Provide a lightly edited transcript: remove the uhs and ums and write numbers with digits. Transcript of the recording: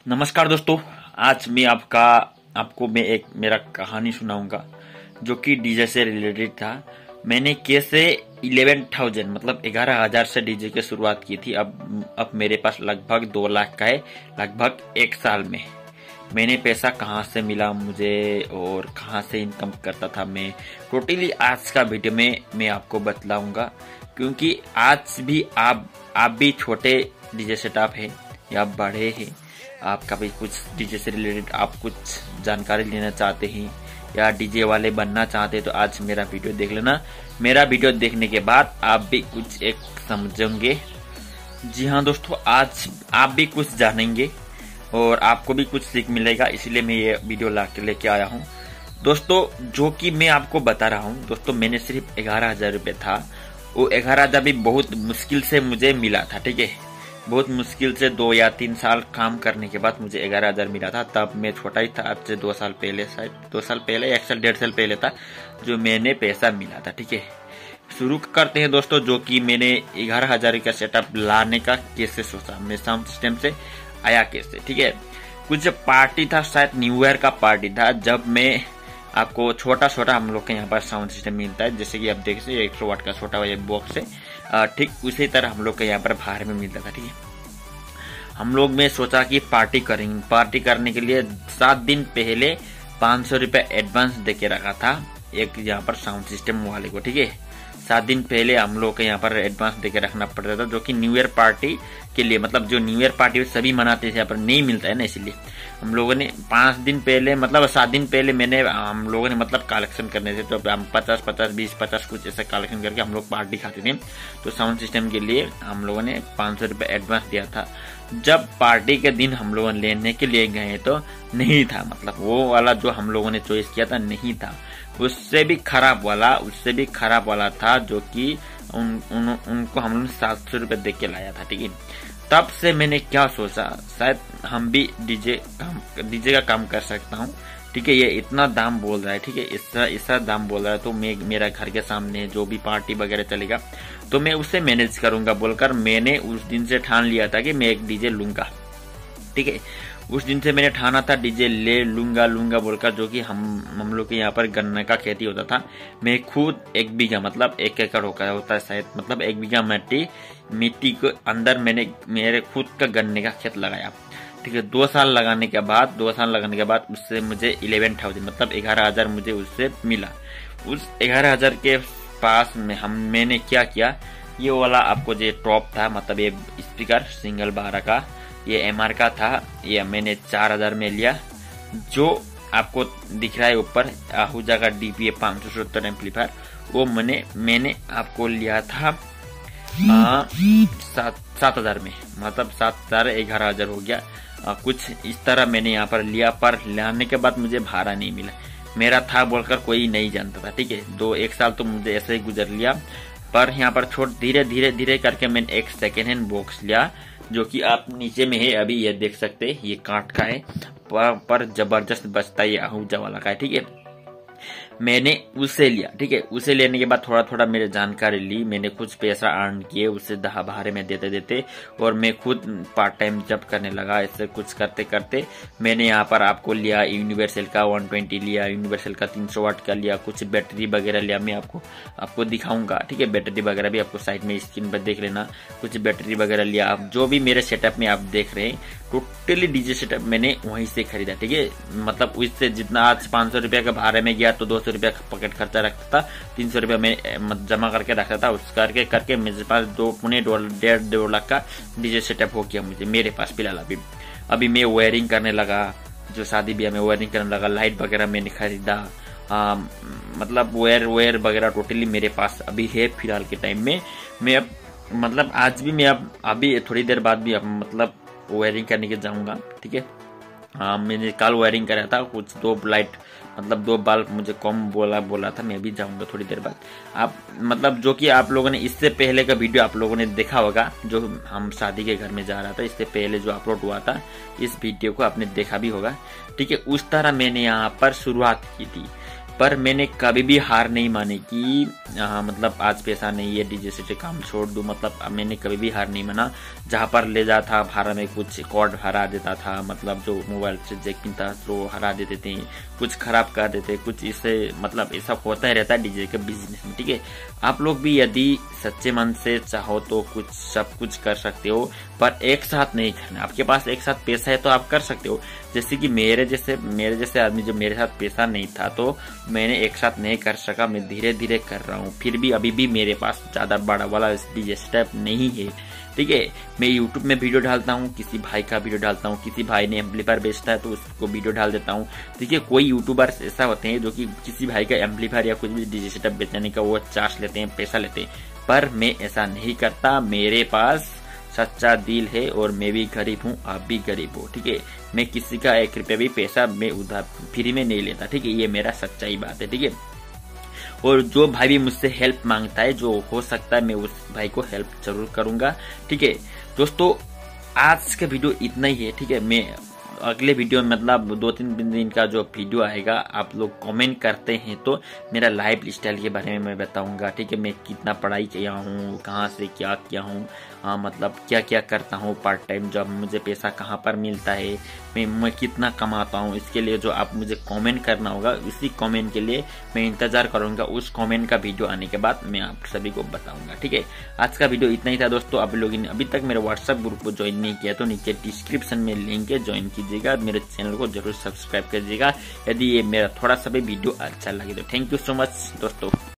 नमस्कार दोस्तों। आज मैं आपको मैं एक मेरा कहानी सुनाऊंगा जो कि डीजे से रिलेटेड था। मैंने कैसे 11,000 मतलब 11,000 से डीजे की शुरुआत की थी। अब मेरे पास लगभग 2 लाख का है, लगभग 1 साल में। मैंने पैसा कहाँ से मिला मुझे और कहाँ से इनकम करता था मैं टोटली आज का वीडियो में मैं आपको बतलाऊंगा। क्योंकि आज भी आप भी छोटे डीजे सेटअप है या बड़े हैं, आपका भी कुछ डीजे से रिलेटेड आप कुछ जानकारी लेना चाहते हैं या डीजे वाले बनना चाहते हैं तो आज मेरा वीडियो देख लेना। मेरा वीडियो देखने के बाद आप भी कुछ एक समझेंगे। जी हाँ दोस्तों, आज आप भी कुछ जानेंगे और आपको भी कुछ सीख मिलेगा, इसलिए मैं ये वीडियो लेके आया हूँ दोस्तों। जो कि मैं आपको बता रहा हूँ दोस्तों, मैंने सिर्फ 11,000 रुपये था। वो 11,000 भी बहुत मुश्किल से मुझे मिला था, ठीक है। बहुत मुश्किल से 2 या 3 साल काम करने के बाद मुझे 11,000 मिला था। तब मैं छोटा ही था, आज से 2 साल पहले, शायद 2 साल पहले, 1 साल 1.5 साल पहले था जो मैंने पैसा मिला था, ठीक है। शुरू करते हैं दोस्तों, जो कि मैंने 11,000 का सेटअप लाने का कैसे सोचा, मैं साउंड सिस्टम से आया कैसे, ठीक है। कुछ पार्टी था, शायद न्यू ईयर का पार्टी था, जब मैं आपको छोटा हम लोग के यहाँ पर साउंड सिस्टम मिलता है, जैसे कि आप देख सकते 100 वाट का छोटा ये बॉक्स है, ठीक उसी तरह हम लोग के यहाँ पर बाहर में मिलता था, ठीक है। हम लोग में सोचा कि पार्टी करेंगे। पार्टी करने के लिए 7 दिन पहले 500 रुपये एडवांस दे के रखा था एक यहाँ पर साउंड सिस्टम वाले को, ठीक है। 7 दिन पहले हम लोग के यहाँ पर एडवांस देके रखना पड़ता था, जो कि न्यू ईयर पार्टी के लिए, मतलब जो न्यू ईयर पार्टी सभी मनाते थे, यहाँ पर नहीं मिलता है ना, इसलिए हम लोगों ने 5 दिन पहले मतलब 7 दिन पहले हम लोगों ने मतलब कलेक्शन करने थे, तो हम 50, 20, 50 कुछ ऐसा कलेक्शन करके हम लोग पार्टी खाते थे। तो साउंड सिस्टम के लिए हम लोगों ने 500 रुपये एडवांस दिया था। जब पार्टी के दिन हम लोगों लेने के लिए गए तो नहीं था, मतलब वो वाला जो हम लोगों ने चॉइस किया था नहीं था, उससे भी खराब वाला था, जो कि उनको हम लोग 700 रुपये दे के लाया था, ठीक है। तब से मैंने क्या सोचा, शायद हम भी डीजे का काम कर सकता हूँ, ठीक है। ये इतना दाम बोल रहा है, ठीक है, ऐसा दाम बोल रहा है, तो मेरा घर के सामने जो भी पार्टी वगैरह चलेगा तो मैं उससे मैनेज करूंगा बोलकर मैंने उस दिन से ठान लिया था कि मैं एक डीजे लूंगा, ठीक है। उस दिन से मैंने ठाना था डीजे ले लूंगा बोलकर, जो कि हम लोग के यहाँ पर गन्ने का खेती होता था। मैं खुद 1 बीघा मतलब 1 एकड़ होता है शायद, मतलब 1 बीघा मिट्टी के अंदर मैंने मेरे खुद का गन्ने का खेत लगाया, ठीक है। 2 साल लगाने के बाद उससे मुझे 11,000 मतलब 11,000 मुझे उससे मिला। उस 11,000 के पास में मैंने क्या किया, ये वाला आपको जो टॉप था, मतलब ये स्पीकर सिंगल 12 का, ये एमआर का था, ये मैंने 4,000 में लिया। जो आपको दिख रहा है ऊपर आहूजा का DPA 570 एम्पलीफायर, वो मैंने आपको लिया था 7,000 में, मतलब 7,000 11,000 हो गया। कुछ इस तरह मैंने यहाँ पर लिया, पर लाने के बाद मुझे भाड़ा नहीं मिला। मेरा था बोलकर कोई नहीं जानता था, ठीक है। 1 साल तो मुझे ऐसे ही गुजर लिया, पर यहाँ पर धीरे करके मैंने एक सेकेंड हैंड बॉक्स लिया, जो कि आप नीचे में है, अभी ये देख सकते हैं, ये काठ का है, पर जबरदस्त बजता है, ये आहूजा वाला का है, ठीक है। मैंने उसे लिया, ठीक है। उसे लेने के बाद थोड़ा मेरे जानकारी ली, मैंने कुछ पैसा अर्न किए, उसे भाड़े में देते और मैं खुद पार्ट टाइम जॉब करने लगा। ऐसे कुछ करते मैंने यहाँ पर आपको लिया यूनिवर्सल का 120 लिया, यूनिवर्सल का 300 वाट का लिया, कुछ बैटरी वगैरह लिया, मैं आपको दिखाऊंगा, ठीक है। बैटरी वगैरह भी आपको साइड में स्क्रीन पर देख लेना, कुछ बैटरी वगैरह लिया। आप जो भी मेरे सेटअप में आप देख रहे हैं टोटली डीजे सेटअप मैंने वहीं से खरीदा, ठीक है। मतलब उससे जितना आज 500 रुपये का भाड़े में गया तो 200 रुपया पॉकेट खर्चा रखता था, 300 रुपया मैं जमा करके रखता था। उस करके मेरे पास 2.5 लाख का डीजे सेटअप हो गया मुझे मेरे पास फिलहाल। अभी मैं वायरिंग करने लगा, जो शादी ब्याह में वायरिंग करने लगा, लाइट वगैरह मैंने खरीदा, मतलब वायर वगैरह टोटली मेरे पास अभी है फिलहाल के टाइम में। मैं अब मतलब आज भी मैं अभी थोड़ी देर बाद भी मतलब वायरिंग करने के जाऊंगा, ठीक है। हाँ, मैंने कल वायरिंग करा था, कुछ 2 लाइट मतलब 2 बल्ब मुझे कम बोला था, मैं भी जाऊंगा थोड़ी देर बाद। आप मतलब जो कि आप लोगों ने इससे पहले का वीडियो आप लोगों ने देखा होगा, जो हम शादी के घर में जा रहा था, इससे पहले जो अपलोड हुआ था, इस वीडियो को आपने देखा भी होगा, ठीक है। उस तरह मैंने यहाँ पर शुरुआत की थी। पर मैंने कभी भी हार नहीं मानी कि मतलब आज पैसा नहीं है डीजे से काम छोड़ दूं। मतलब मैंने कभी भी हार नहीं माना। जहां पर ले जाता भाड़ा में कुछ कॉर्ड हरा देता था, मतलब जो मोबाइल से जैकिंग था तो हरा देते थे, कुछ खराब कर देते, कुछ इससे मतलब ऐसा होता ही रहता है डीजे के बिजनेस में। ठीक है, आप लोग भी यदि सच्चे मन से चाहो तो कुछ सब कुछ कर सकते हो, पर एक साथ नहीं करना। आपके पास एक साथ पैसा है तो आप कर सकते हो। जैसे कि मेरे जैसे आदमी, जो मेरे साथ पैसा नहीं था तो मैंने एक साथ नहीं कर सका, मैं धीरे धीरे कर रहा हूँ। फिर भी अभी भी मेरे पास ज्यादा बड़ा वाला डीजे सेटअप नहीं है। ठीक है, मैं यूट्यूब में वीडियो डालता हूँ, किसी भाई का वीडियो डालता हूँ, किसी भाई ने एम्पलीफायर बेचता है तो उसको वीडियो डाल देता हूँ। ठीक है, कोई यूट्यूबर ऐसा होते हैं जो कि किसी भाई का एम्पलीफायर या कुछ भी डीजे सेटअप बेचने का वो चार्ज लेते हैं, पैसा लेते हैं, पर मैं ऐसा नहीं करता। मेरे पास सच्चा दिल है और मैं भी गरीब हूँ, आप भी गरीब हो। ठीक है, मैं किसी का 1 रुपया भी पैसा मैं उधार फ्री में नहीं लेता। ठीक है, ये मेरा सच्चाई बात है। ठीक है, और जो भाई भी मुझसे हेल्प मांगता है, जो हो सकता है मैं उस भाई को हेल्प जरूर करूंगा। ठीक है दोस्तों, आज का वीडियो इतना ही है। ठीक है, मैं अगले वीडियो मतलब 2-3 दिन का जो वीडियो आएगा, आप लोग कमेंट करते हैं तो मेरा लाइफ स्टाइल के बारे में मैं बताऊंगा। ठीक है, मैं कितना पढ़ाई किया हूँ, कहाँ से क्या किया हूँ, मतलब क्या क्या करता हूँ पार्ट टाइम जॉब, मुझे पैसा कहाँ पर मिलता है, मैं कितना कमाता हूँ। इसके लिए जो आप मुझे कमेंट करना होगा, उसी कमेंट के लिए मैं इंतजार करूंगा। उस कमेंट का वीडियो आने के बाद मैं आप सभी को बताऊंगा। ठीक है, आज का वीडियो इतना ही था दोस्तों। आप लोगों ने अभी तक मेरे व्हाट्सएप ग्रुप को ज्वाइन नहीं किया तो नीचे डिस्क्रिप्शन में लिंक है, ज्वाइन कीजिएगा। मेरे चैनल को जरूर सब्सक्राइब कीजिएगा यदि ये मेरा थोड़ा सा भी वीडियो अच्छा लगे तो। थैंक यू सो मच दोस्तों।